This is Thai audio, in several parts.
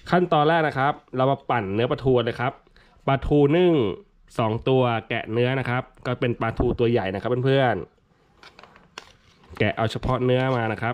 ขั้นตอนแรกนะครับเรามาปั่นเนื้อปลาทูเลยครับปลาทูนึ่ง2ตัวแกะเนื้อนะครับก็เป็นปลาทูตัวใหญ่นะครับเพื่อนๆแกะเอาเฉพาะเนื้อมานะครับ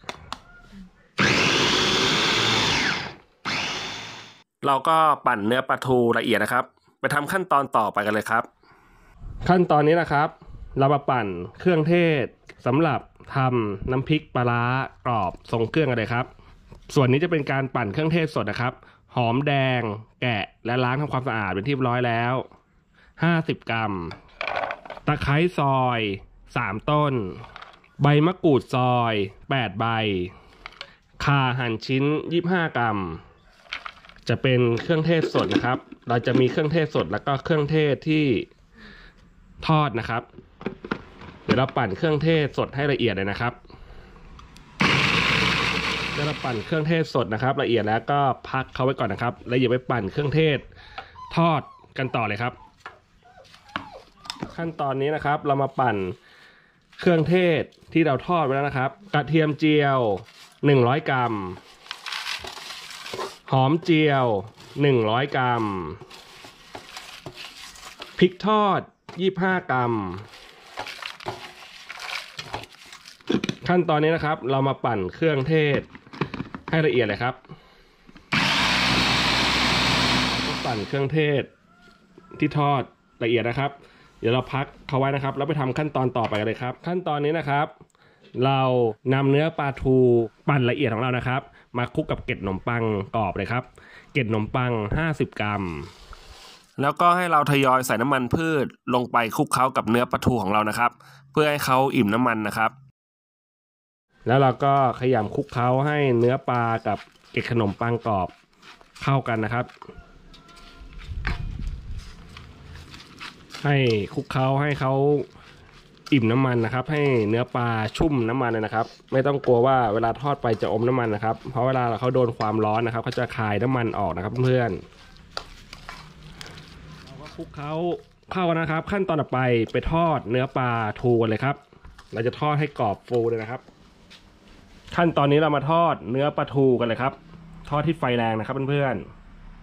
เราก็ปั่นเนื้อปลาทูละเอียดนะครับไปทำขั้นตอนต่อไปกันเลยครับขั้นตอนนี้นะครับเรามาปั่นเครื่องเทศสำหรับทำน้ำพริกปลาร้ากรอบทรงเครื่องกันเลยครับส่วนนี้จะเป็นการปั่นเครื่องเทศสดนะครับหอมแดงแกะและล้างทำความสะอาดเป็นที่เรียบร้อยแล้ว50 กรัมตะไคร้ซอย3 ต้นใบมะกรูดซอย8 ใบข่าหั่นชิ้น25 กรัมจะเป็นเครื่องเทศสดนะครับเราจะมีเครื่องเทศสดแล้วก็เครื่องเทศที่ทอดนะครับเดี๋ยวเราปั่นเครื่องเทศสดให้ละเอียดเลยนะครับเดี๋ยวเราปั่นเครื่องเทศสดนะครับละเอียดแล้วก็พักเขาไว้ก่อนนะครับแล้วอย่าไปปั่นเครื่องเทศทอดกันต่อเลยครับขั้นตอนนี้นะครับเรามาปั่นเครื่องเทศที่เราทอดไว้แล้วนะครับกระเทียมเจียว100 กรัมหอมเจียว100 กรัมพริกทอด25 กรัมขั้นตอนนี้นะครับเรามาปั่นเครื่องเทศให้ละเอียดเลยครับปั่นเครื่องเทศที่ทอดละเอียดนะครับเดี๋ยวเราพักเขาไว้นะครับแล้วไปทำขั้นตอนต่อไปกันเลยครับขั้นตอนนี้นะครับเรานำเนื้อปลาทูปั่นละเอียดของเรานะครับมาคลุกกับเกล็ดขนมปังกรอบเลยครับเกล็ดขนมปัง50 กรัมแล้วก็ให้เราทยอยใส่น้ำมันพืชลงไปคลุกเคล้ากับเนื้อปลาทูของเรานะครับเพื่อให้เขาอิ่มน้ำมันนะครับแล้วเราก็ขยำคลุกเคล้าให้เนื้อปลากับเกล็ดขนมปังกรอบเข้ากันนะครับให้คลุกเคล้าให้เขาอิ่มน้ำมันนะครับให้เนื้อปลาชุ่มน้ำมันเลยนะครับไม่ต้องกลัวว่าเวลาทอดไปจะอมน้ำมันนะครับเพราะเวลาเขาโดนความร้อนนะครับเขาจะคายน้ำมันออกนะครับเพื่อนเราก็คลุกเคล้าเข้านะครับขั้นตอนต่อไปทอดเนื้อปลาทูกันเลยครับเราจะทอดให้กรอบฟูเลยนะครับขั้นตอนนี้เรามาทอดเนื้อปลาทูกันเลยครับทอดที่ไฟแรงนะครับเพื่อนๆ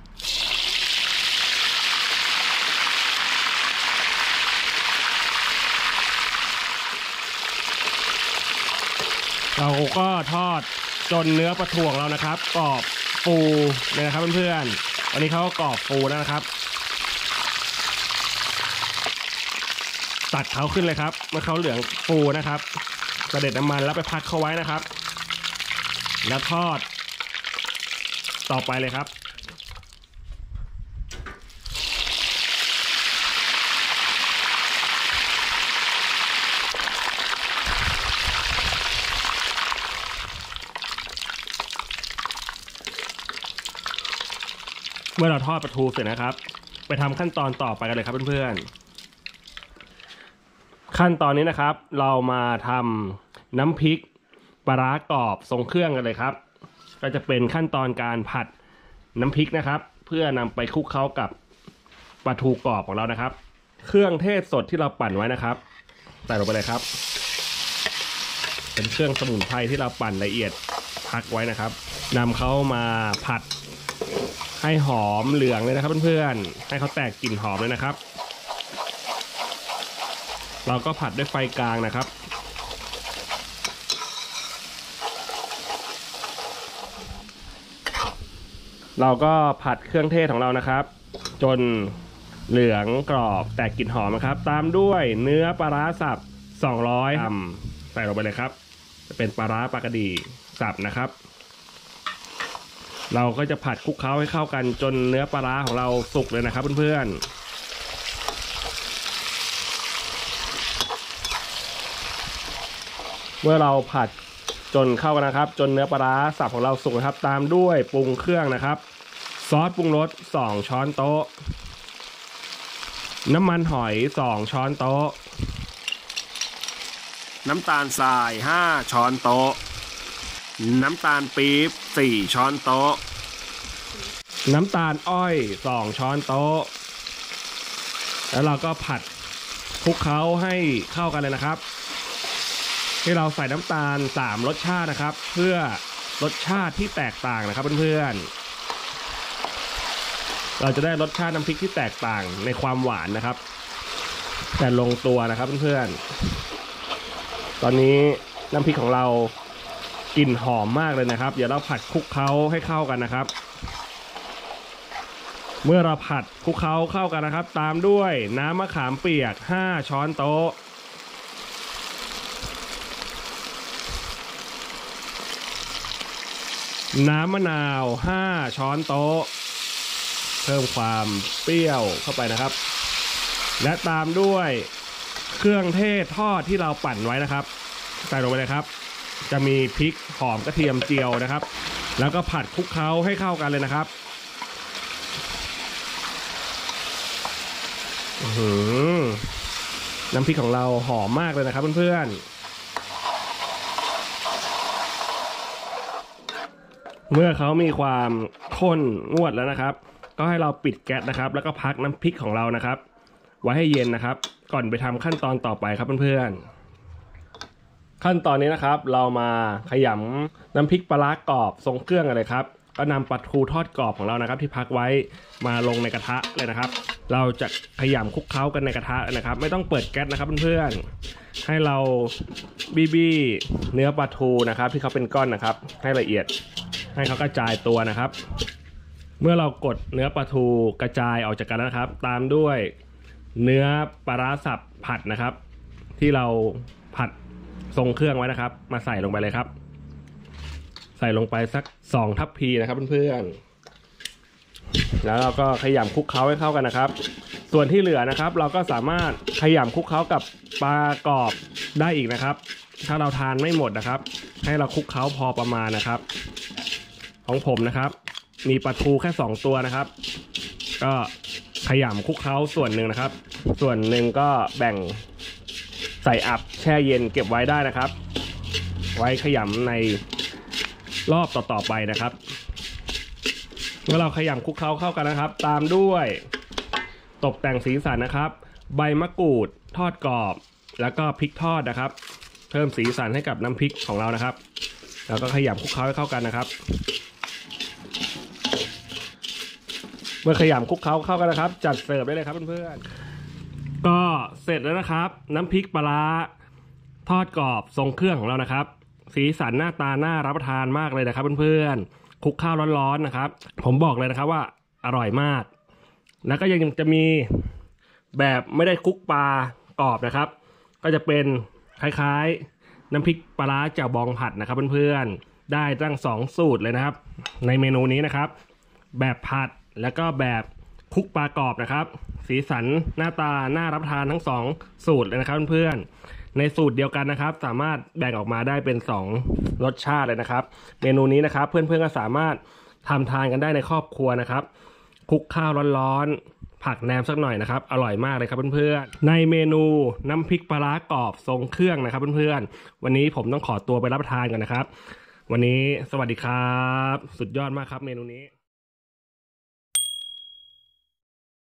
เราก็ทอดจนเนื้อปลาทูของเรานะครับกรอบฟูเลยนะครับเพื่อนๆวันนี้เขาก็กรอบฟูแล้วนะครับตัดเขาขึ้นเลยครับเมื่อเขาเหลืองฟูนะครับกระเด็ดน้ำมันแล้วไปพักเขาไว้นะครับแล้วทอดต่อไปเลยครับเมื่อเราทอดปลาทูเสร็จนะครับไปทำขั้นตอนต่อไปกันเลยครับเพื่อนๆขั้นตอนนี้นะครับเรามาทำน้ำพริกปลาร้ากรอบทรงเครื่องกันเลยครับก็จะเป็นขั้นตอนการผัดน้ำพริกนะครับเพื่อนำไปคลุกเคล้ากับปลาทูกรอบของเรานะครับเครื่องเทศสดที่เราปั่นไว้นะครับใส่ลงไปเลยครับเป็นเครื่องสมุนไพรที่เราปั่นละเอียดพักไว้นะครับนำเขามาผัดให้หอมเหลืองเลยนะครับเพื่อนๆให้เขาแตกกลิ่นหอมเลยนะครับเราก็ผัดด้วยไฟกลางนะครับเราก็ผัดเครื่องเทศของเรานะครับจนเหลืองกรอบแตกกลิ่นหอมนะครับตามด้วยเนื้อปลาร้าสับ200 กรัมใส่ลงไปเลยครับจะเป็นปลาร้าปลากระดีสับนะครับเราก็จะผัดคลุกเคล้าให้เข้ากันจนเนื้อปลาร้าของเราสุกเลยนะครับเพื่อนๆเมื่อเราผัดจนเข้ากันนะครับจนเนื้อปลาร้าสับของเราสุกนะครับตามด้วยปรุงเครื่องนะครับซอสปรุงรส2 ช้อนโต๊ะน้ำมันหอย2 ช้อนโต๊ะน้ำตาลทราย5 ช้อนโต๊ะน้ำตาลปี๊บ4 ช้อนโต๊ะน้ำตาลอ้อย2 ช้อนโต๊ะแล้วเราก็ผัดคลุกเคล้าให้เข้ากันเลยนะครับที่เราใส่น้ำตาล3 รสชาตินะครับเพื่อรสชาติที่แตกต่างนะครับเพื่อนๆเราจะได้รสชาติน้ำพริกที่แตกต่างในความหวานนะครับแต่ลงตัวนะครับเพื่อนๆตอนนี้น้ำพริกของเรากลิ่นหอมมากเลยนะครับเดี๋ยวเราผัดคลุกเคล้าให้เข้ากันนะครับเมื่อเราผัดคลุกเคล้าเข้ากันนะครับตามด้วยน้ำมะขามเปียก5ช้อนโต๊ะน้ำมะนาว5ช้อนโต๊ะเพิ่มความเปรี้ยวเข้าไปนะครับและตามด้วยเครื่องเทศทอดที่เราปั่นไว้นะครับใส่ลงไปเลยครับจะมีพริกหอมกระเทียมเจียวนะครับแล้วก็ผัดคลุกเคล้าให้เข้ากันเลยนะครับน้ำพริกของเราหอมมากเลยนะครับเพื่อนๆเมื่อเขามีความข้นงวดแล้วนะครับก็ให้เราปิดแก๊สนะครับแล้วก็พักน้ำพริกของเรานะครับไว้ให้เย็นนะครับก่อนไปทำขั้นตอนต่อไปครับเพื่อนๆขั้นตอนนี้นะครับเรามาขยำน้ำพริกปลาร้ากรอบทรงเครื่องกันเลยครับก็นำปลาทูทอดกรอบของเรานะครับที่พักไว้มาลงในกระทะเลยนะครับเราจะขยำคลุกเคล้ากันในกระทะนะครับไม่ต้องเปิดแก๊สนะครับเพื่อนๆให้เราบี้เนื้อปลาทูนะครับที่เขาเป็นก้อนนะครับให้ละเอียดให้เขากระจายตัวนะครับเมื่อเรากดเนื้อปลาทูกระจายออกจากกันแล้วนะครับตามด้วยเนื้อปลาร้าสับผัดนะครับที่เราผัดทรงเครื่องไว้นะครับมาใส่ลงไปเลยครับใส่ลงไปสัก2ทัพพีนะครับเพื่อนๆแล้วเราก็ขยำคลุกเคล้าให้เข้ากันนะครับส่วนที่เหลือนะครับเราก็สามารถขยำคลุกเคล้ากับปลากรอบได้อีกนะครับถ้าเราทานไม่หมดนะครับให้เราคลุกเคล้าพอประมาณนะครับของผมนะครับมีปลาทูแค่2ตัวนะครับก็ขยำคลุกเคล้าส่วนหนึ่งนะครับส่วนหนึ่งก็แบ่งใส่อับแช่เย็นเก็บไว้ได้นะครับไว้ขยำในรอบต่อๆไปนะครับเมื่อเราขยำคลุกเคล้าเข้ากันนะครับตามด้วยตกแต่งสีสันนะครับใบมะกรูดทอดกรอบแล้วก็พริกทอดนะครับเพิ่มสีสันให้กับน้ำพริกของเรานะครับแล้วก็ขยำคลุกเคล้าให้เข้ากันนะครับเมื่อขยำคลุกเคล้าเข้ากันนะครับจัดเสิร์ฟได้เลยครับเพื่อนๆก็เสร็จแล้วนะครับน้ำพริกปลาร้าทอดกรอบทรงเครื่องของเรานะครับสีสันหน้าตาน่ารับประทานมากเลยนะครับเพื่อนๆคลุกข้าวร้อนๆนะครับผมบอกเลยนะครับว่าอร่อยมากแล้วก็ยังจะมีแบบไม่ได้คลุกปลากรอบนะครับก็จะเป็นคล้ายๆน้ำพริกปลาร้าแจ่วบองผัดนะครับเพื่อนๆได้ตั้ง2สูตรเลยนะครับในเมนูนี้นะครับแบบผัดแล้วก็แบบคลุกปลากรอบนะครับสีสันหน้าตาน่ารับประทานทั้ง2สูตรเลยนะครับเพื่อนๆในสูตรเดียวกันนะครับสามารถแบ่งออกมาได้เป็น2รสชาติเลยนะครับเมนูนี้นะครับเพื่อนๆก็สามารถทำทานกันได้ในครอบครัวนะครับคลุกข้าวร้อนๆผักแหนมสักหน่อยนะครับอร่อยมากเลยครับเพื่อนๆในเมนูน้ำพริกปลาร้ากรอบทรงเครื่องนะครับเพื่อนๆวันนี้ผมต้องขอตัวไปรับประทานกันนะครับวันนี้สวัสดีครับสุดยอดมากครับเมนูนี้